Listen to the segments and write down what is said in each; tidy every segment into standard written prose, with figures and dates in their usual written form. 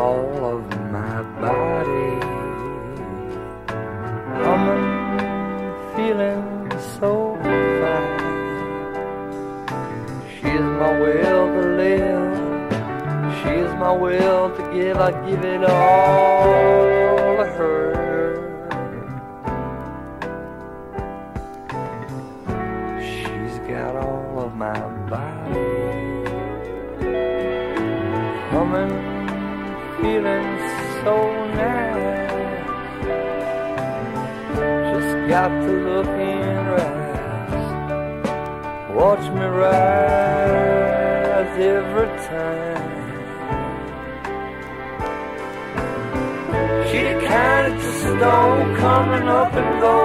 all of my body humming, feeling so fine. She's my will to live, she's my will to give. I give it all to her. She's got all of my body humming, feeling so nice. Just got to look in her eyes, watch me rise every time. She the kind of just don't coming up and go.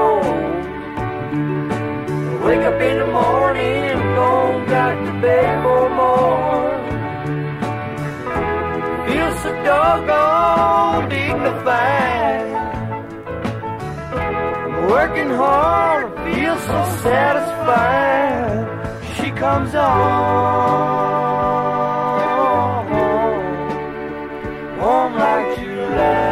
Wake up in the morning, go back to bed for more. Feel so doggone dignified. I'm working hard, I feel so satisfied. She comes on, warm like July.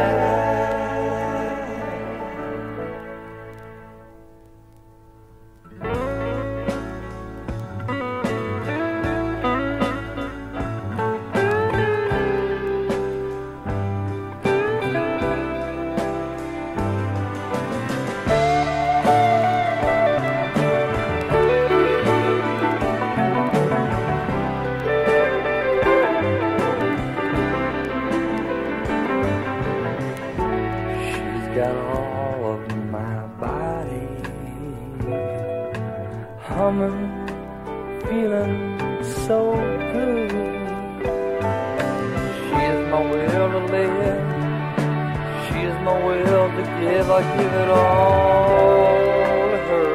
Got all of my body humming, feeling so good. She is my will to live, she is my will to give. I give it all to her.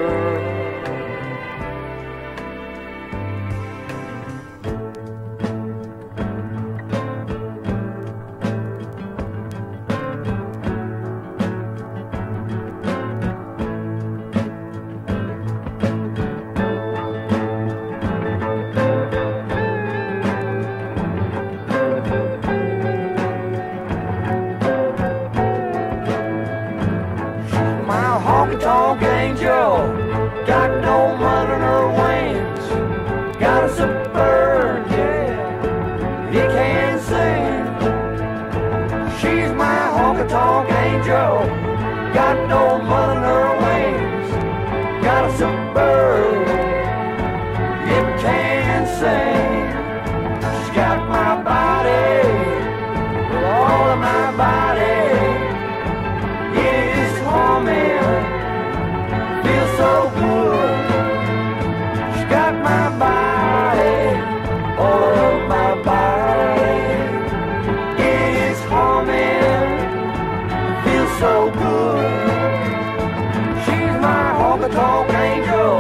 Honky-tonk angel, got no mud on her wings, got us a bird, yeah, he can sing. She's my honky-tonk angel, got no mud on her wings, got us a bird, it can sing. She's got my body, all of my body, it is humming, feels so good. She got my body, all of my body. It is humming, feels so good. She's my honky-tonk angel.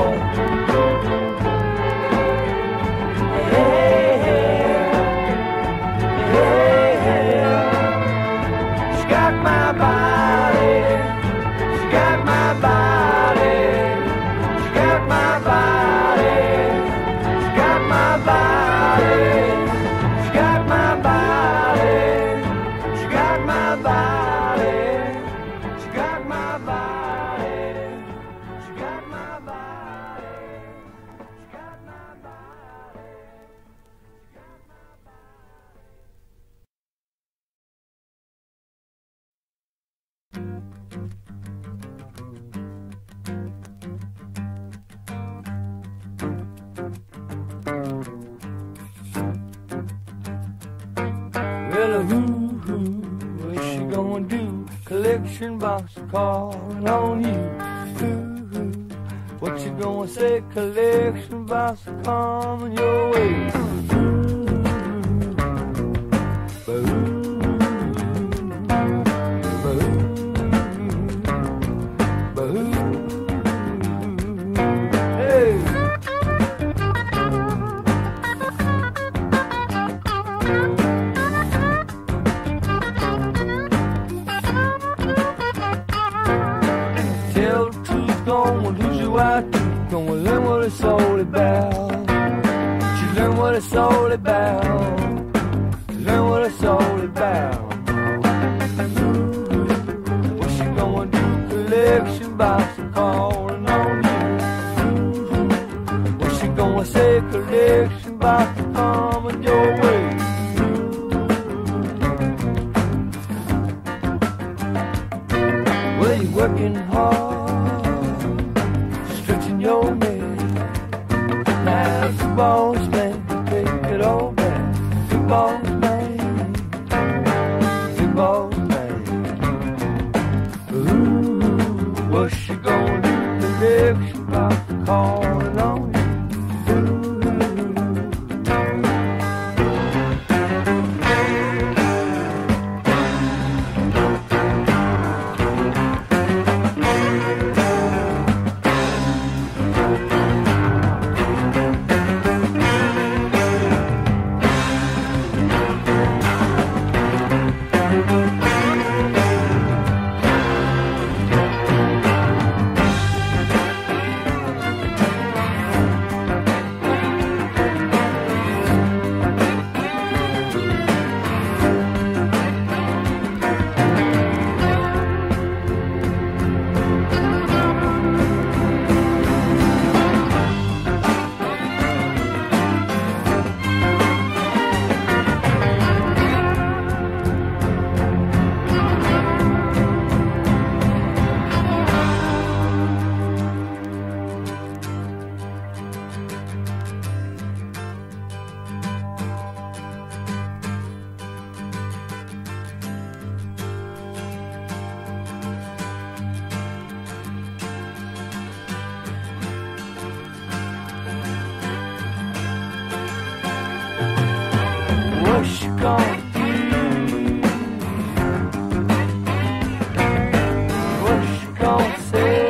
Hey, hey, hey, hey. She got my body, she got my body. Well, what's she gonna do? Collection box calling on you. What you gonna say? Collection box coming your way. Gonna learn what it's all about. She learn what it's all about. Learn what it's all about. Well, you're working hard, stretching your neck. Now the boss man can take it all back. The boss man, the boss man. Ooh, what's she gonna do if she got calling on you? What's she gonna do? What's she gonna say?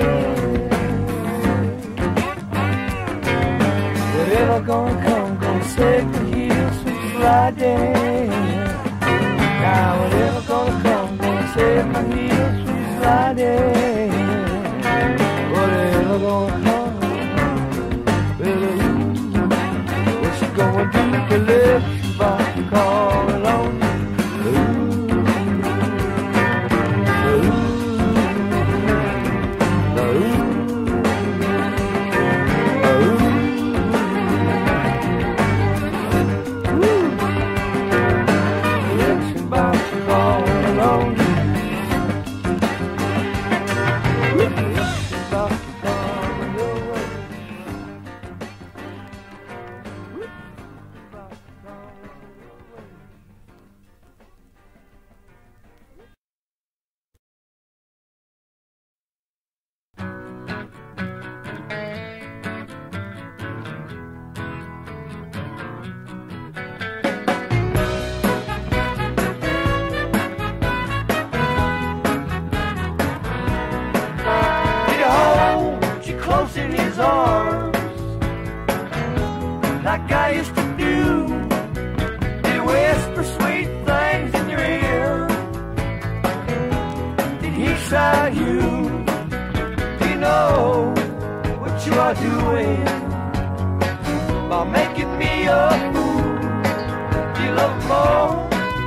Whatever gonna come, gonna take the heels from Friday. Now whatever gonna come, gonna take my heels from Friday. Whatever gonna come, well, what's she gonna do to live? But calling on you. In his arms, like I used to do. Did he whisper sweet things in your ear? Did he sigh you? Do you know what you are doing by making me a fool? Do you love more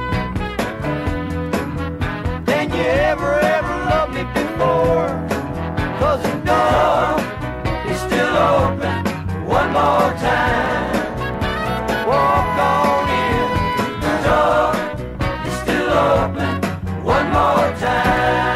than you ever loved me before? 'Cause the door still open one more time. Walk on in, the door is still open one more time.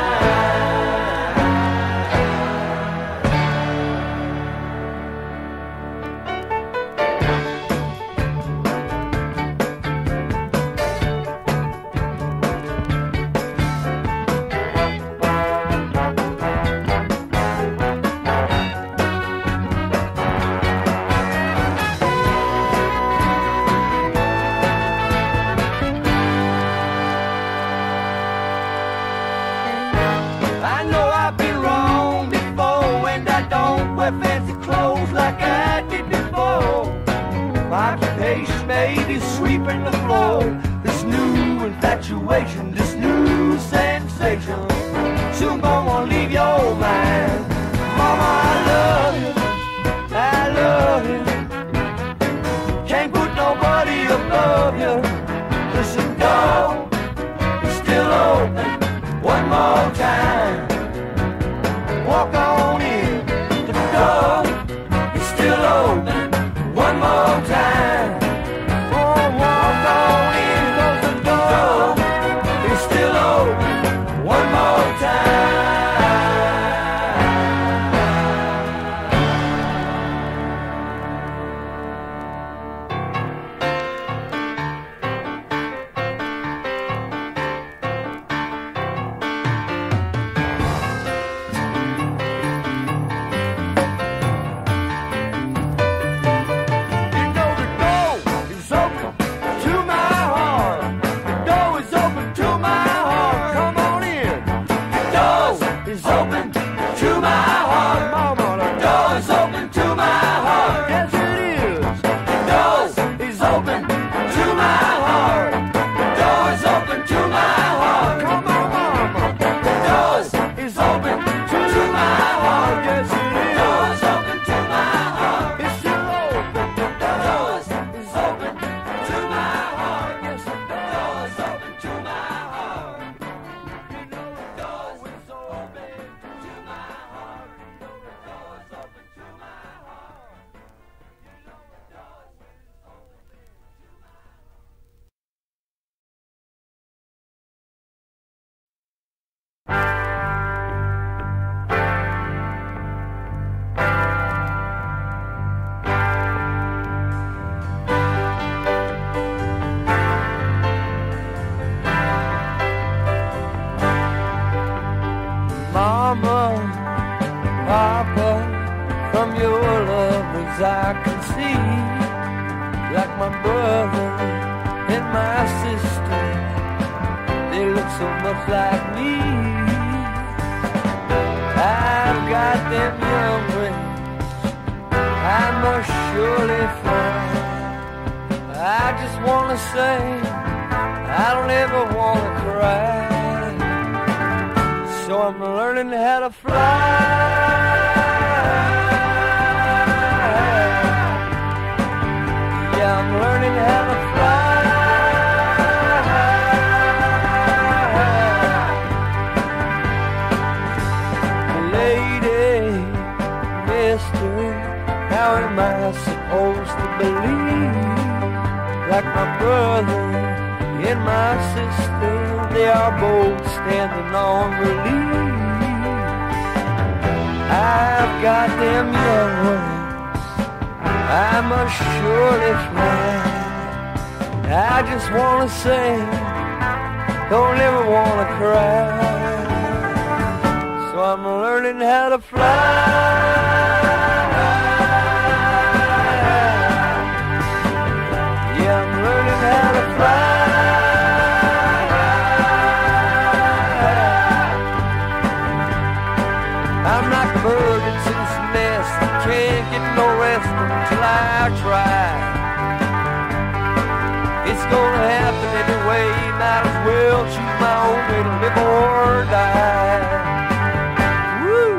Wear fancy clothes like I did before. My occupation may be sweeping the floor. This new infatuation, this new sensation, soon gonna leave your mind. Mama, I love you, I love you. Can't put nobody above you. Listen, door is still open one more time. Walk on in. The door is still open one more time. Oh, walk on in, 'cause the door is still open one more time. is open to my heart. Mama, the door is open to my heart. Yes, it is. The door is open to my heart. The door is open to my heart. Come on, mama. The door is open to my heart. Yes, it is. The door is open to my heart. It's still open. The door is open to my heart. Yes, the door is open to my heart. You know the door is open to my heart. You know the door is open to my heart. You know the door is open to my heart. Mama, Papa, from your lovers I can see, like my brother and my sister, they look so much like me. I've got them young wings, I must surely fly. I just wanna say, I don't ever wanna cry. So I'm learning how to fly. Yeah, I'm learning how to fly. Lady, mister, how am I supposed to believe? Like my brother and my sister, they are both standing on relief. I've got them young ones, I must surely fly. I just wanna say, don't ever wanna cry. So I'm learning how to fly. Yeah, I'm learning how to fly. I'm like a bird that's in its nest, can't get no rest until I try. It's gonna happen anyway, might as well choose my own way to live or die. Woo!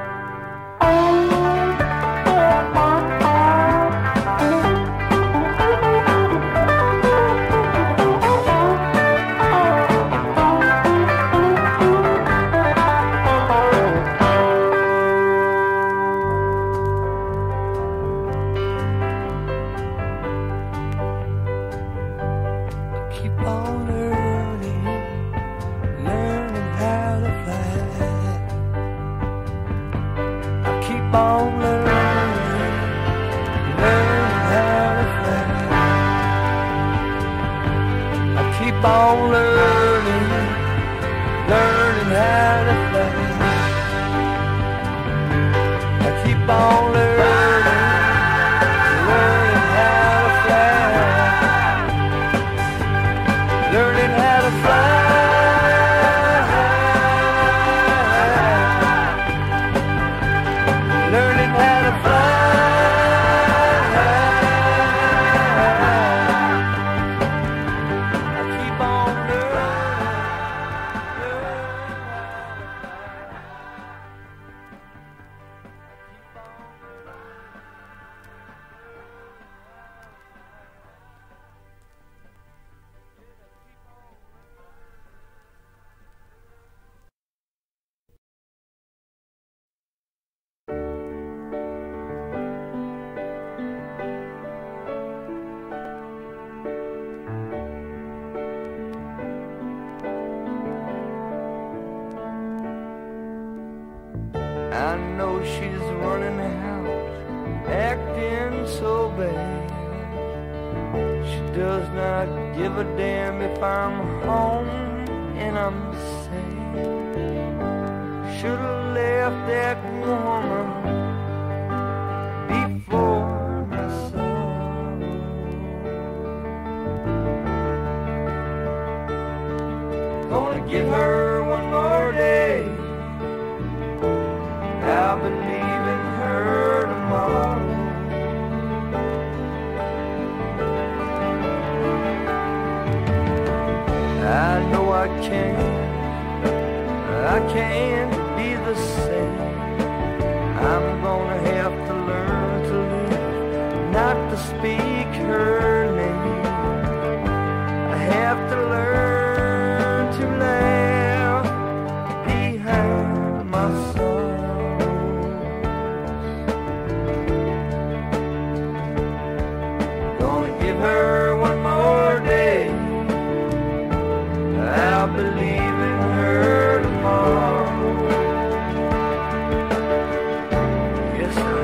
Keep on learning, learning how to fly. I keep on learning, learning how to fly. I keep on learning, learning how to fly. I keep on learning, learning how to fly. Learning how to fly. Learning how to fly. I keep on learning. I know she's running out, acting so bad. She does not give a damn if I'm home and I'm sad. Should've left that woman before I saw. Gonna give her one more day I can't be the same. I'm gonna have to learn to live, not to speak her name. I have to learn to laugh behind my sorrows. Gonna give her one more day. I'll believe in her tomorrow. Yes, I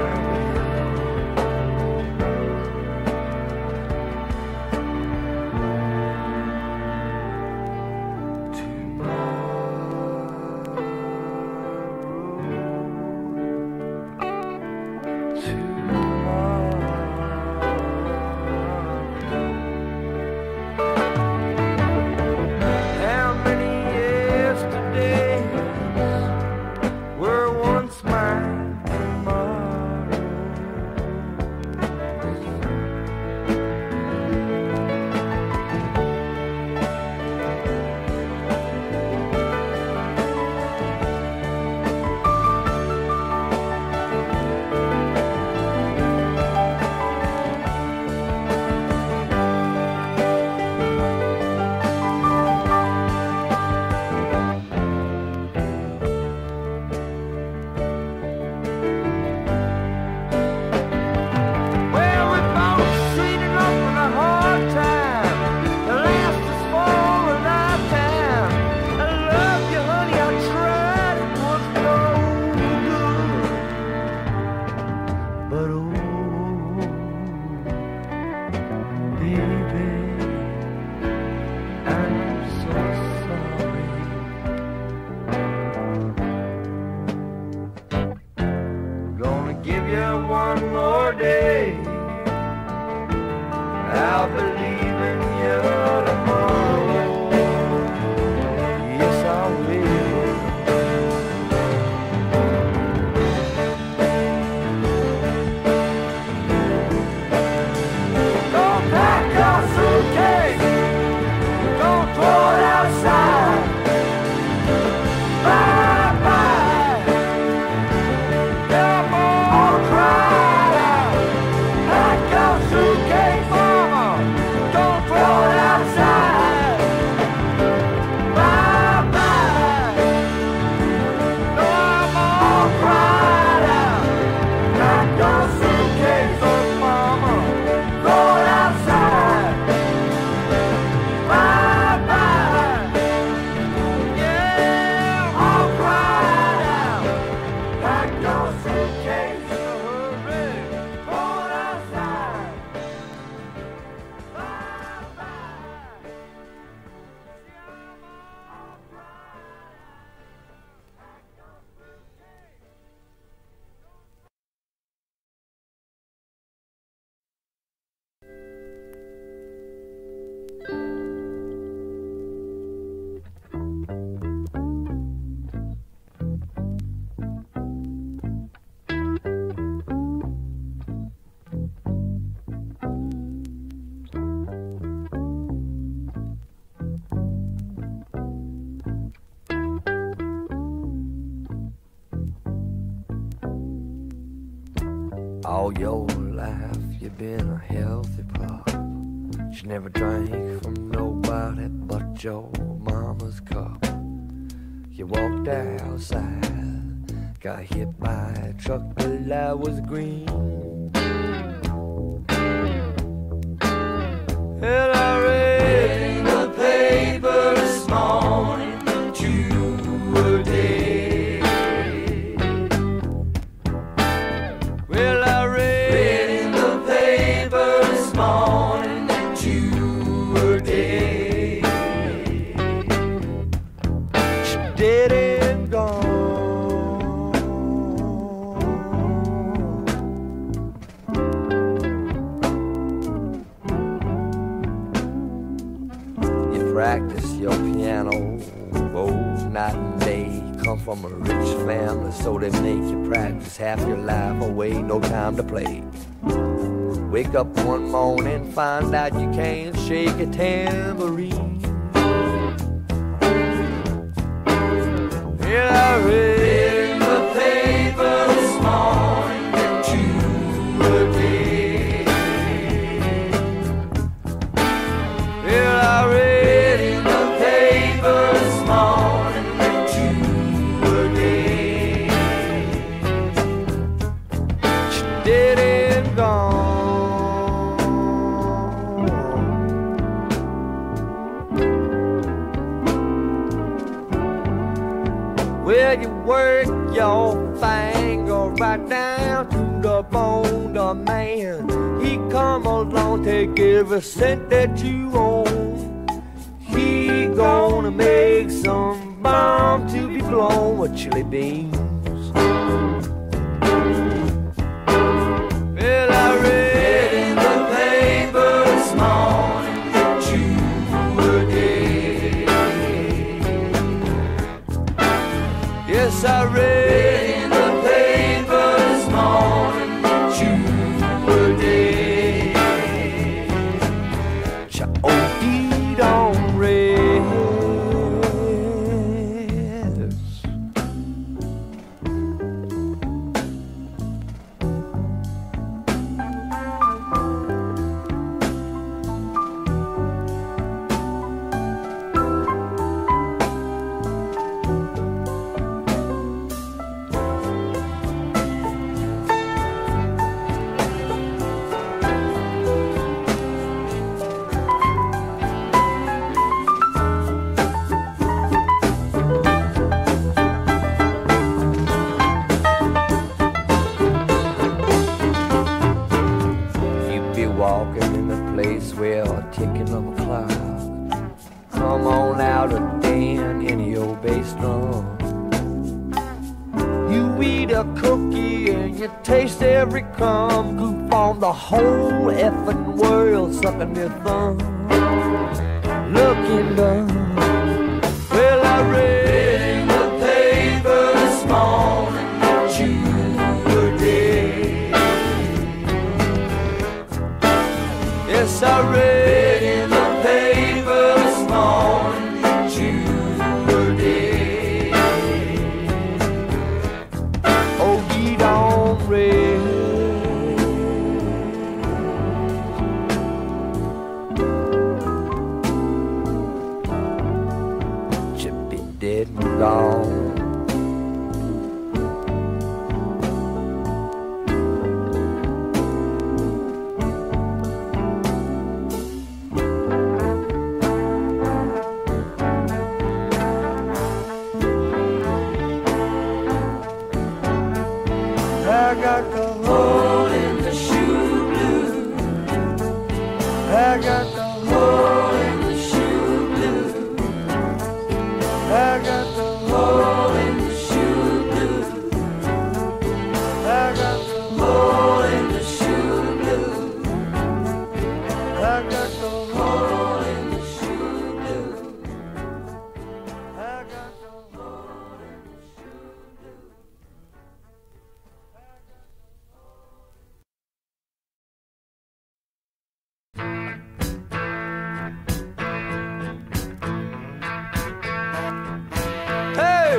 all your life you've been a healthy pop. You never drank from nobody but your mama's cup. You walked outside, got hit by a truck, the light was green. And I read in the paper this morning that you were dead. Well, I read in the paper this morning that you were dead. You're dead and gone. You practice your piano both night and day. Come from a rich family, so they make you practice half your life away, no time to play. Wake up one morning, find out you can't shake a tambourine. Well, you work your finger right down to the bone. The man, he come along, take every cent that you own. He gonna make some bomb to be blown with chili beans. Well, I read in the paper this morning that you were dead. Yes, I read in the paper this morning that you were dead. You OD'd on Reds. Walking in the place where a ticking of a clock. Come on out of Dan in your bass drum. You eat a cookie and you taste every crumb. Goof on the whole effing world, sucking your thumb. Looking dumb. Well, I read in the paper this morning that you were dead. Yes, I read in the paper this morning that you were dead. Oh, you don't read. Should be dead and gone. I got the hole in the shoe blue. I got the hole in the shoe blue. I got the hole in the shoe blue. I got the hole in the shoe blue. I got the hole in the shoe blue. I got the hole in the shoe blue. Hey!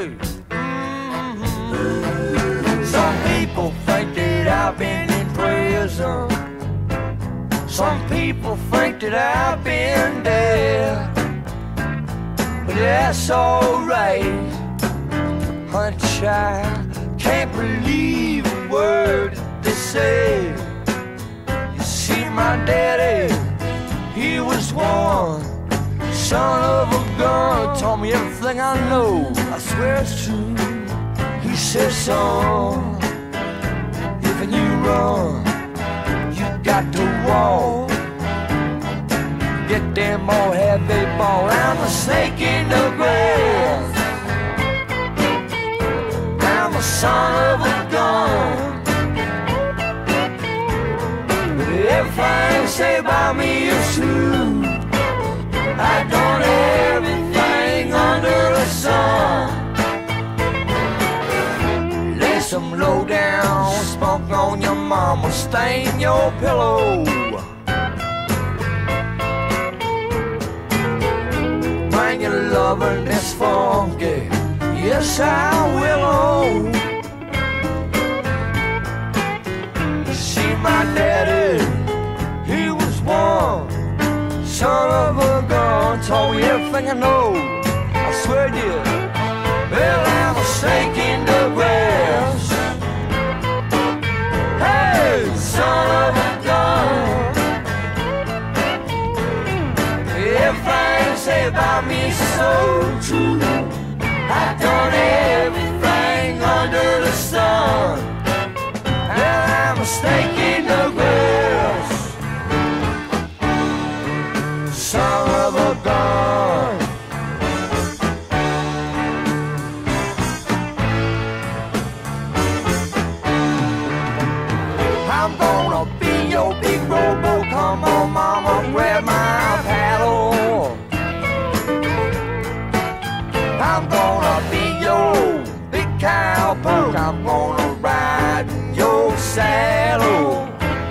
Some people think that I've been in prison. Some people think that I've been dead. But that's alright, honey child. Can't believe a word that they say. You see, my daddy, he was one son of a gun, taught me everything I know. I swear it's true. He said, son, if you run, you got to walk. Get them all heavy ball. I'm a snake in the grass. I'm a son of a gun. But everything say about me is true. I done everything under the sun. Lay some low down spunk on your mama, stain your pillow. Bring your lover that's funky, yes I will. See, my daddy, he was one son of a gun, told me everything I know. I swear it did. Well, I'm a snake in the grass. Hey, son of a gun. Everything you say about me is so true. I've done everything I'm gonna be your big cowpoke. I'm gonna ride in your saddle.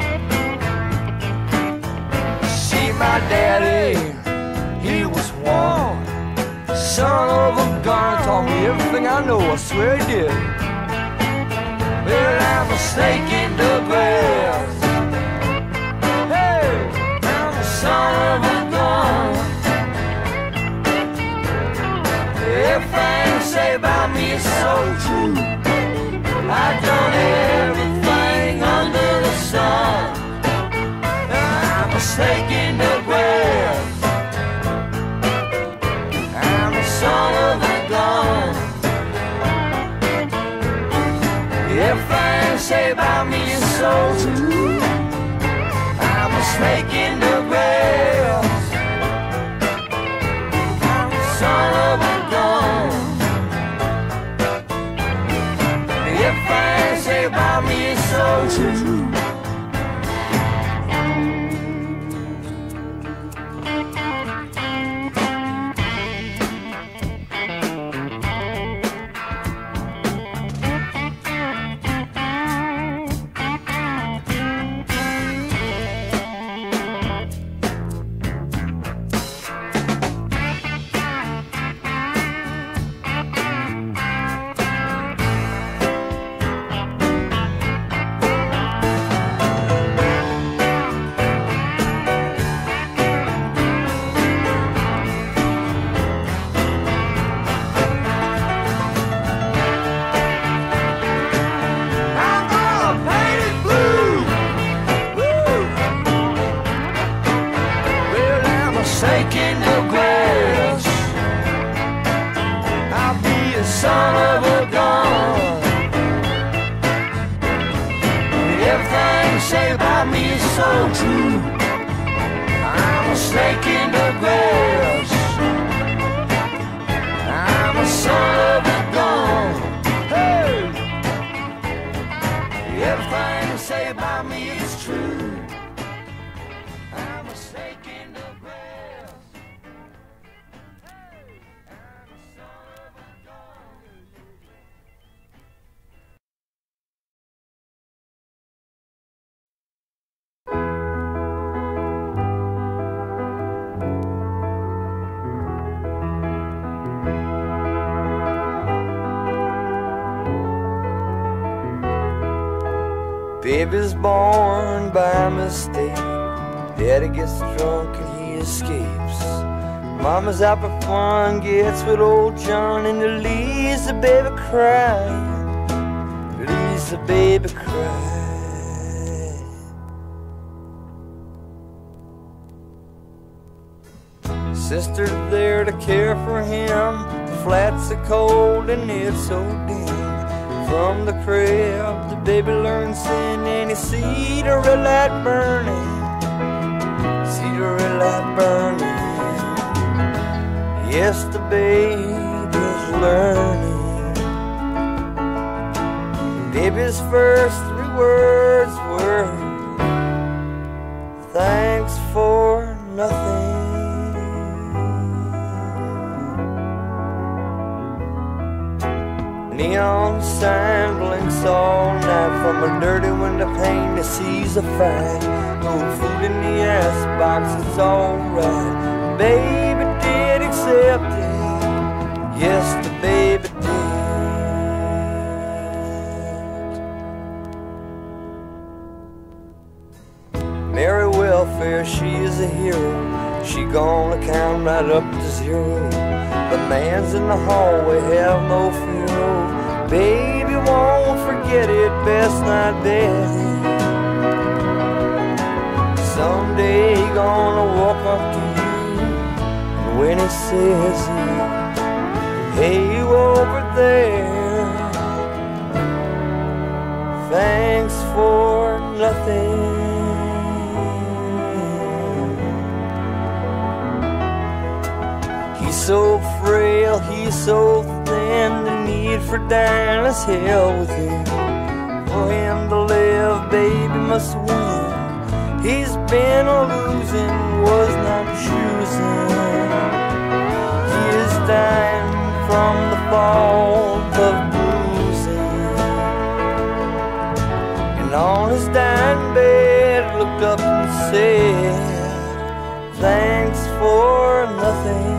See my daddy, he was one son of a gun. Taught me everything I know, I swear he did. Well, I'm a snake in the grass. Hey, I'm a son of a gun. Everything you say about me is so true. I've done everything under the sun. I'm a snake in the grass. I'm a son of a gun. Everything you say about me is so true. I'm a snake in the grass. I'm a son of a gun. Everything you say about me is so true. Snake in the grass. I'll be a son of a gun. Everything you say about me is so true. I'm a snake in the grass. I'm a son of a gun. Hey, everything you say about me is true. I'm a snake in the grass. Baby's born by mistake. Daddy gets drunk and he escapes. Mama's out for fun, gets with old John, and it leaves the baby crying. Leaves the baby crying. Sister's there to care for him. The flats are cold and it's so dim. From the crib, the baby learns sin, and he see the red light burning. See the red light burning. Yes, the baby's learning. Baby's first 3 words were, thanks for nothing. Neon sign blinks all night. From a dirty window pane he sees a fight. No food in the icebox, it's alright. Baby did accept it. Yes, the baby did. Mary Welfare, she is a hero. She gonna count right up to 0. The man's in the hallway, have no fear. Baby won't forget it, best not bet. Someday he gonna walk up to you, and when he says, hey, you over there, thanks for nothing. He's so frail, he's so thin, the need for dying is hell within. For him to live, baby must win. He's been a losing, was not choosing. He is dying from looked up and said, thanks for nothing.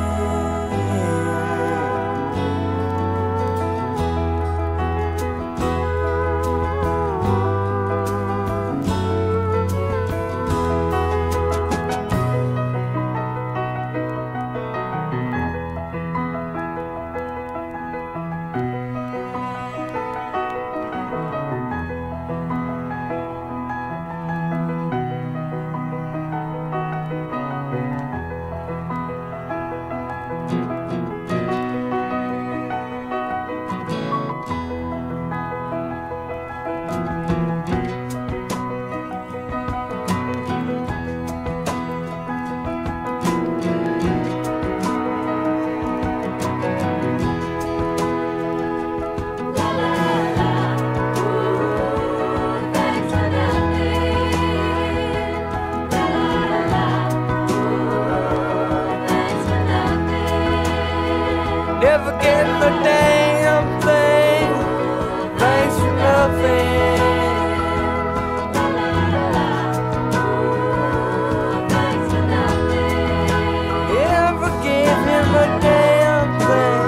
Never getting a damn thing, thanks for nothing. Never gave him a damn thing.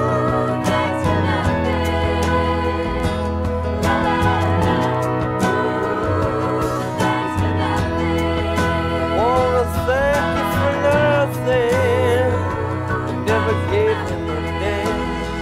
Wanna thank you for nothing. Never gave him a damn.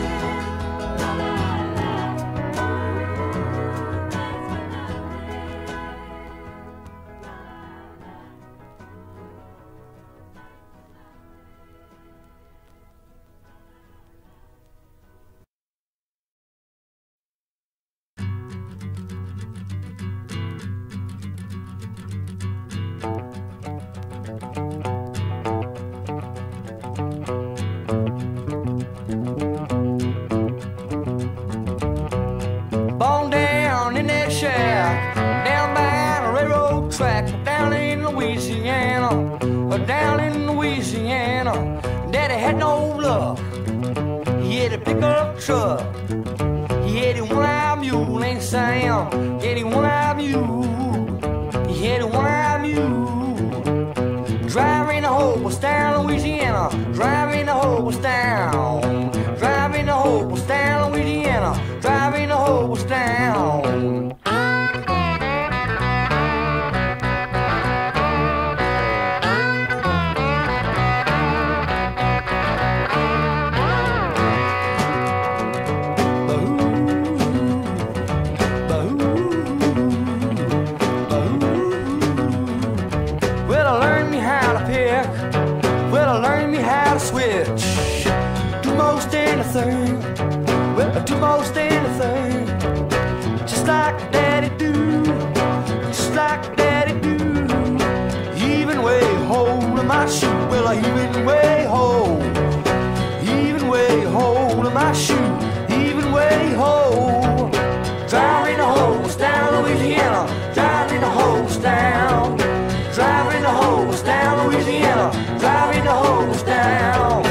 Born down in that shack, down by the railroad track, down in Louisiana, down in Louisiana. Daddy had no luck, he had a pickup truck, he had a one-eyed mule named Sam, he had a one-eyed mule, he had a one-eyed mule. Driving the hose down Louisiana, driving the hose down, driving the hose down Louisiana, driving the hose down. Well, I learned me how to pick, well, I learned me how to switch, do most anything, well, I do most anything, just like Daddy do, just like Daddy do. Even way hold of my shoe, well, I even way hold of my shoe, even way hold. Driving the hose down Louisiana, driving the hose down, driving the hose down Louisiana, driving the hose down.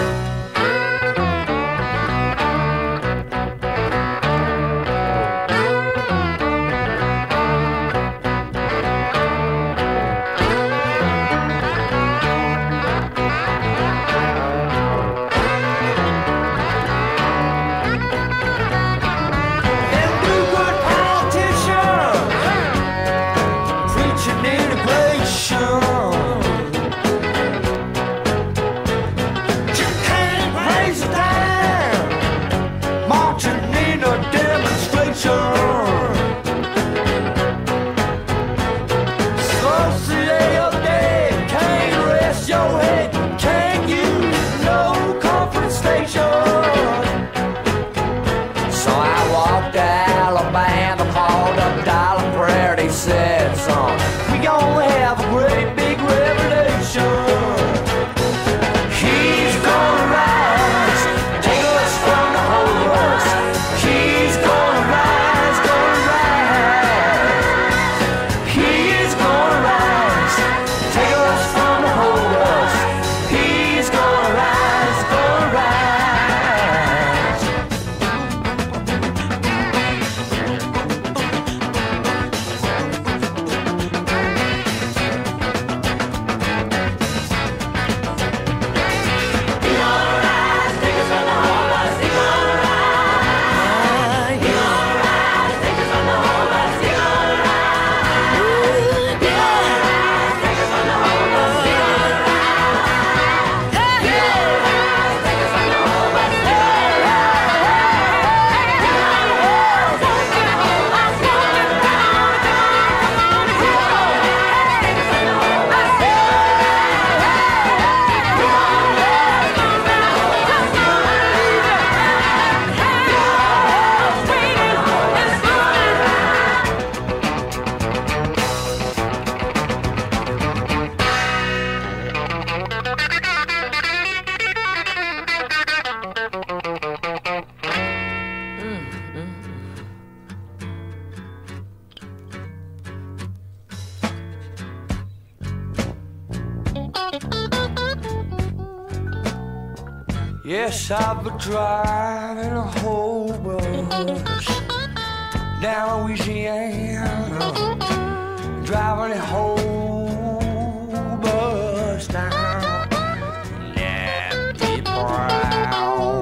Yes, I've been driving a whole bus down Louisiana, driving a whole bus down. Nappy Brown,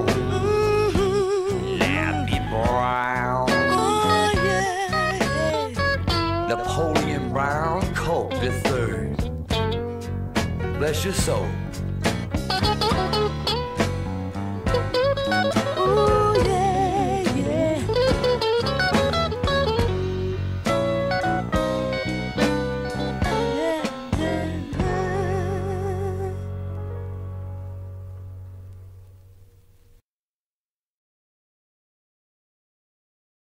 Nappy Brown, oh yeah. Napoleon Brown, Colt III. Bless your soul.